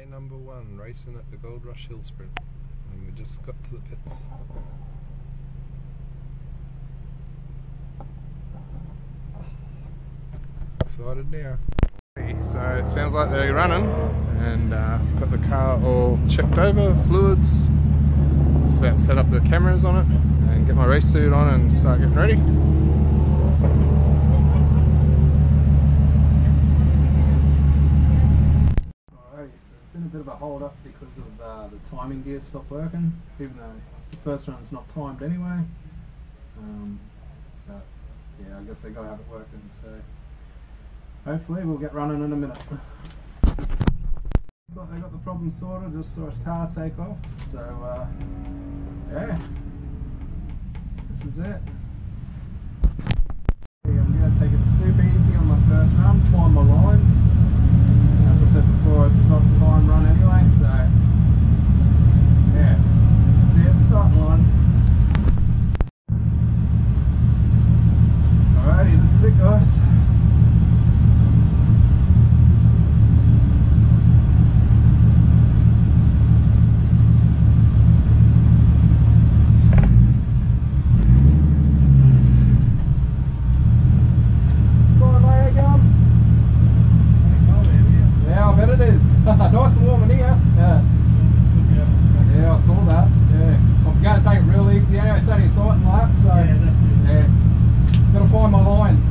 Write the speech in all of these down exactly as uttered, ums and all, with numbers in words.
number one, racing at the Gold Rush Hill Sprint, and we just got to the pits. Excited now. So it sounds like they're running, and uh, got the car all checked over, fluids. Just about to set up the cameras on it and get my race suit on and start getting ready. Been a bit of a hold up because of uh, the timing gear stopped working, even though the first run's not timed anyway. Um, but yeah, I guess they gotta have it working, so hopefully we'll get running in a minute. Looks like they got the problem sorted, just saw a car take off, so uh, yeah, this is it. Yeah, I'm gonna take it super easy on my first run, find my lines. As I said before, it's not a time run anyway, so yeah, see it, starting line. Alrighty, this is it, guys. Nice and warm in here. Yeah. Yeah, I saw that. Yeah. I'm going to take it real easy anyway. It's only a sighting lap, so yeah, that's it. Yeah. Gotta find my lines.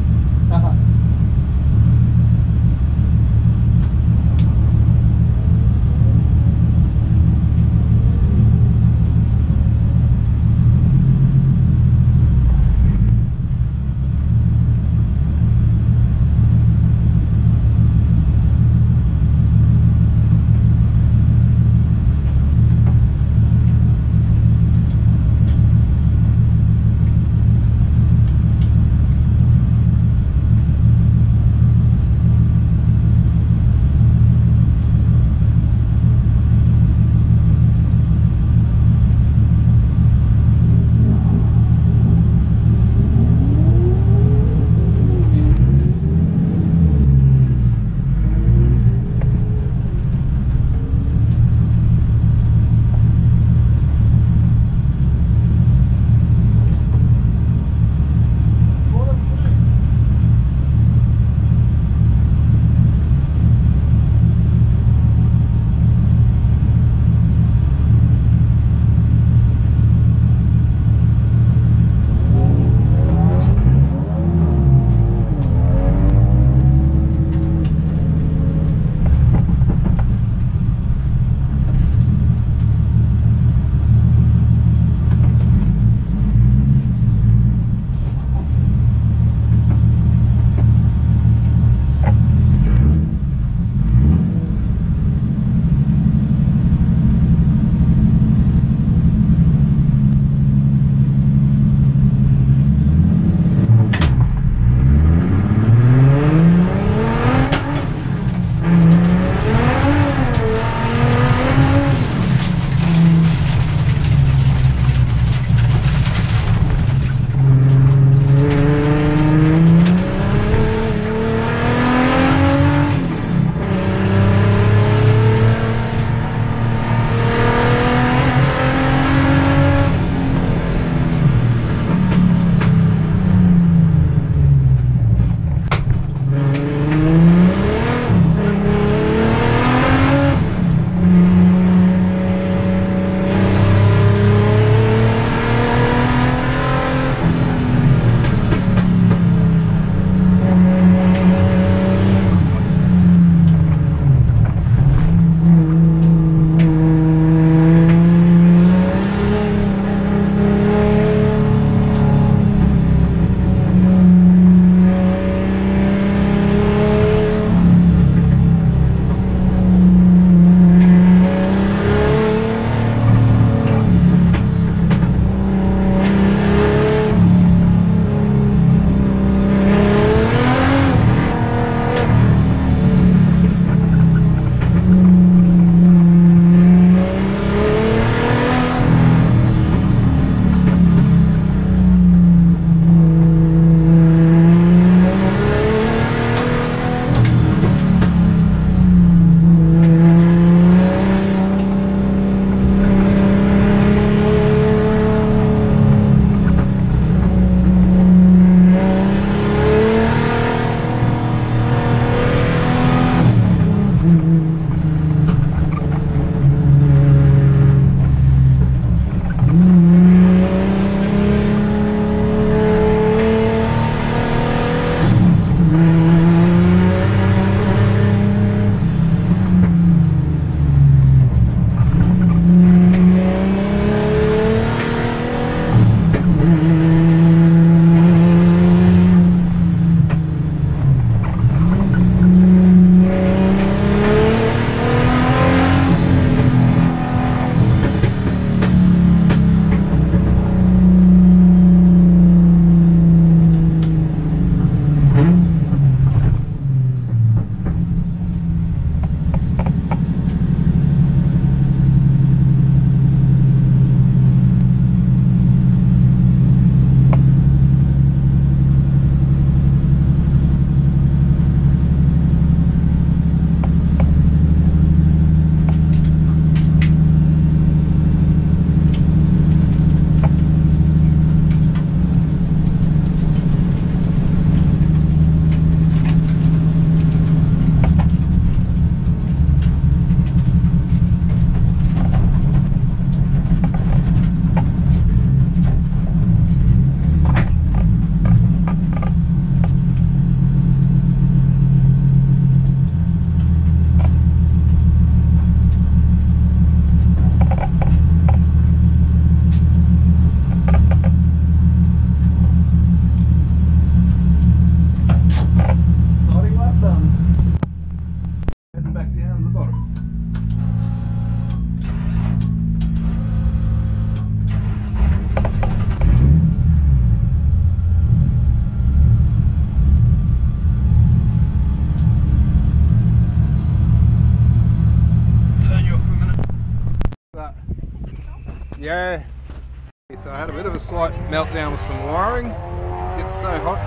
but yeah. So I had a bit of a slight meltdown with some wiring. It gets so hot.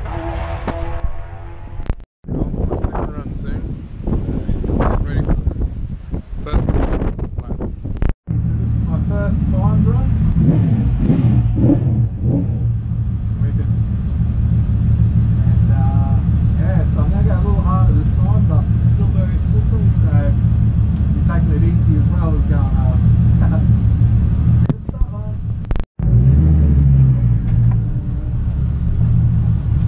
On my second run soon, so I'm ready for this first time. So this is my first timed run. Wicked. And uh, yeah, so I'm going to go a little harder this time, but it's still very slippery, so you're taking it easy as well as going hard. See you at the start line.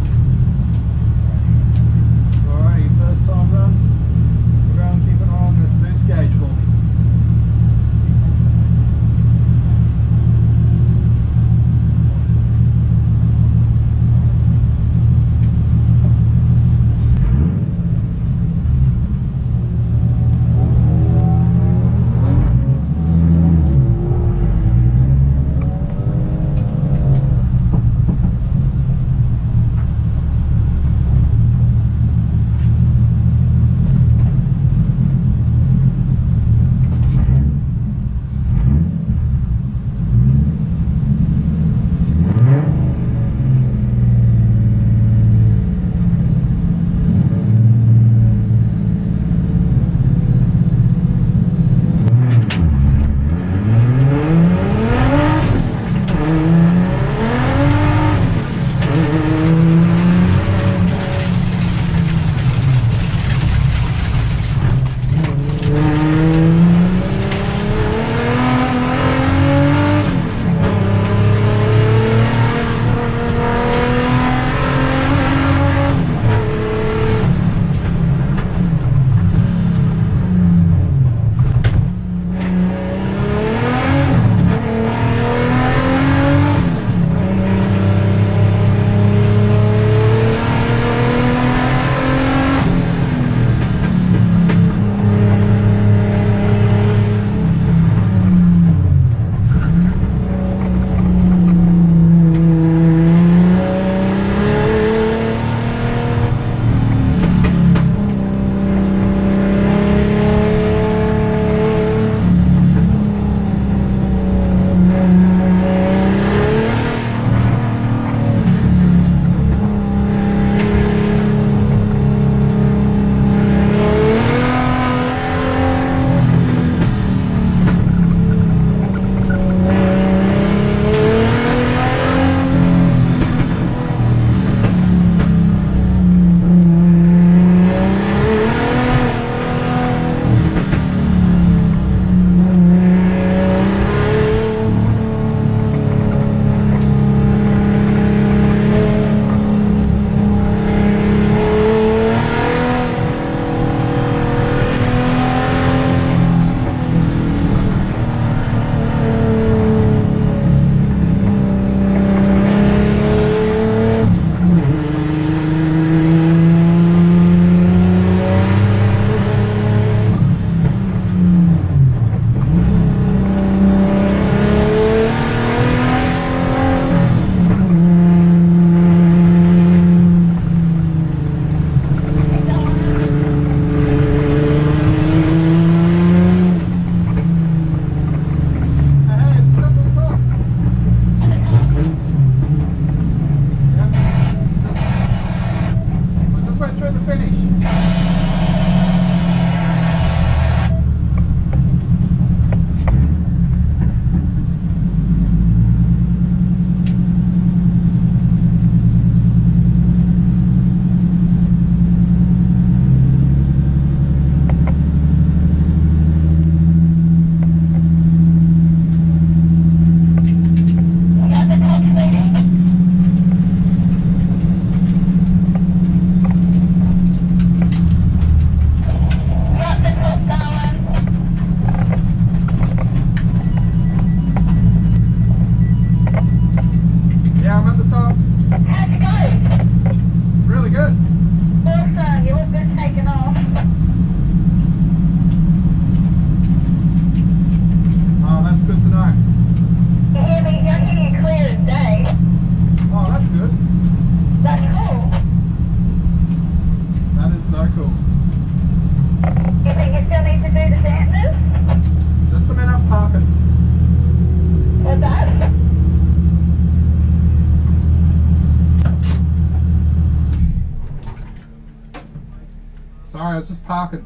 parking.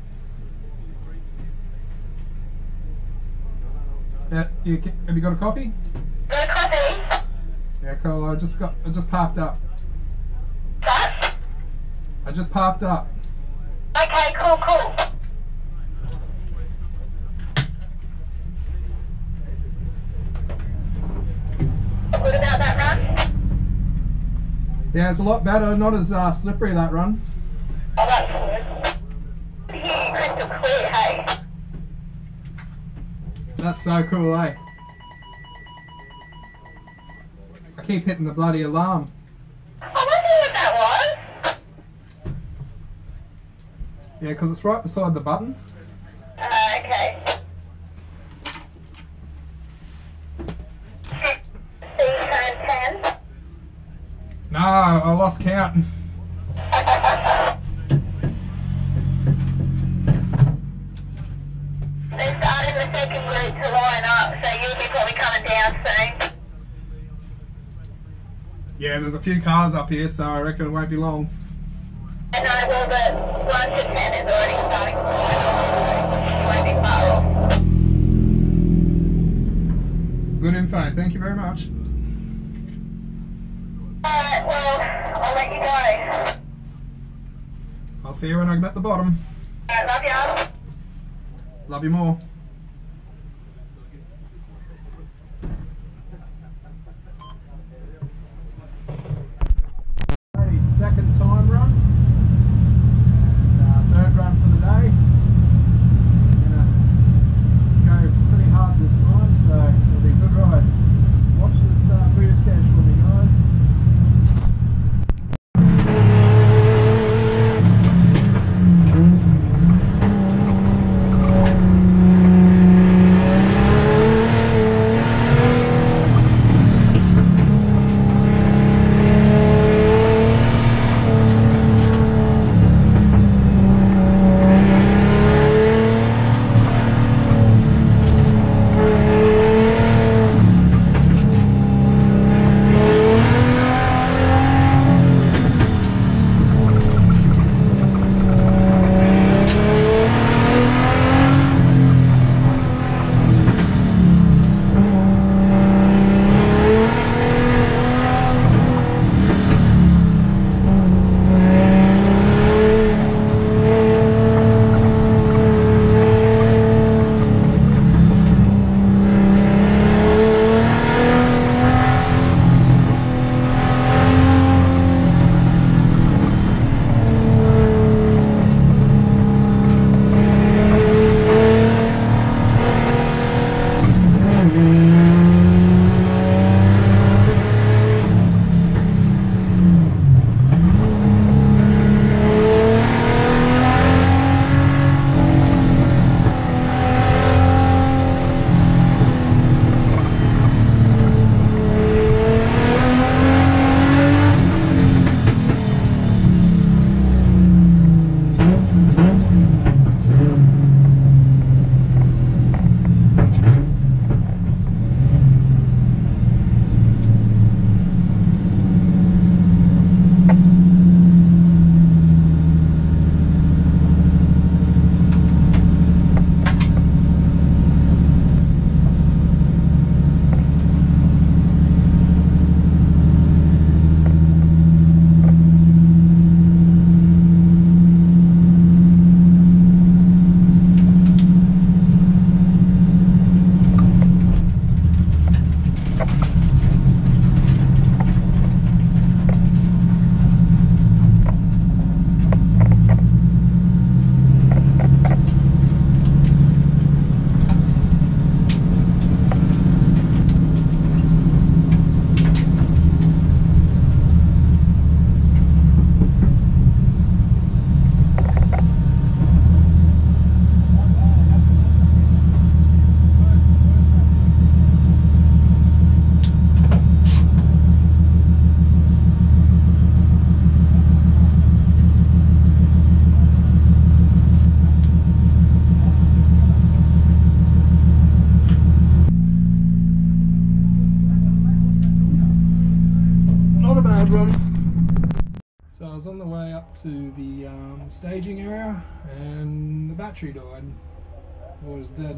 Yeah, you, have you got a copy? Got a copy? Yeah, cool. I just got. I just parked up. What? I just parked up. Okay, cool, cool. What about that run? Yeah, it's a lot better. Not as uh, slippery, that run. Oh, that's good. Here, crystal clear, hey? That's so cool, eh? I keep hitting the bloody alarm. I wonder what that was. Yeah, because it's right beside the button. Uh, okay. C turn ten. No, I lost count. They're starting the second group to line up, so you'll be probably coming down soon. Yeah, there's a few cars up here, so I reckon it won't be long. And I will, but one to ten is already starting to line up, so you won't be far off. Good info, thank you very much. Alright, well, I'll let you go. I'll see you when I'm at the bottom. Alright, love ya. Love you more. Okay, second time run. And uh, third run for the day. Gonna go pretty hard this time, so it'll be a good ride. Watch this uh, boost gauge for me, guys. So I was on the way up up to the um, staging area and the battery died. It was dead.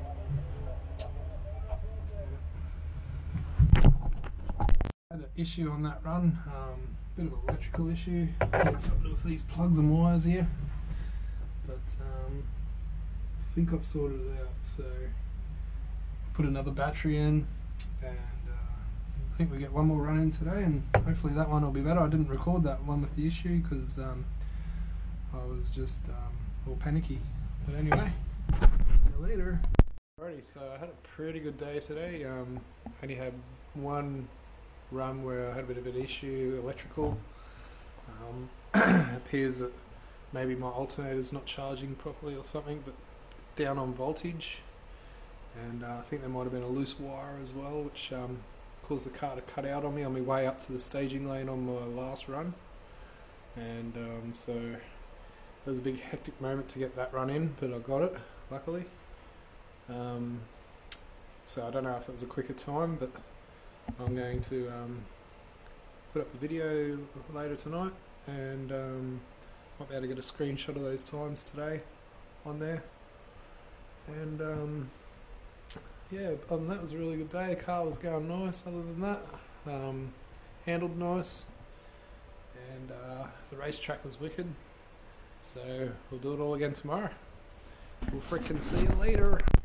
Had an issue on that run, um, bit of an electrical issue. Got something with these plugs and wires here, but um, I think I've sorted it out. So put another battery in, and uh, I think we get one more run in today, and hopefully that one will be better. I didn't record that one with the issue because um, I was just um, all panicky. But anyway, see you later. Alrighty, so I had a pretty good day today. Um, only had one run where I had a bit of an issue, electrical. Um, it appears that maybe my alternator's not charging properly or something, but down on voltage. And uh, I think there might have been a loose wire as well, which um, caused the car to cut out on me on my way up to the staging lane on my last run. And um, so it was a big hectic moment to get that run in, but I got it, luckily. Um, so I don't know if it was a quicker time, but I'm going to um, put up a video later tonight, and um, might be able to get a screenshot of those times today on there. And um, yeah, other than that, it was a really good day. The car was going nice. Other than that, um, handled nice, and uh, the racetrack was wicked. So we'll do it all again tomorrow. We'll frickin' see you later.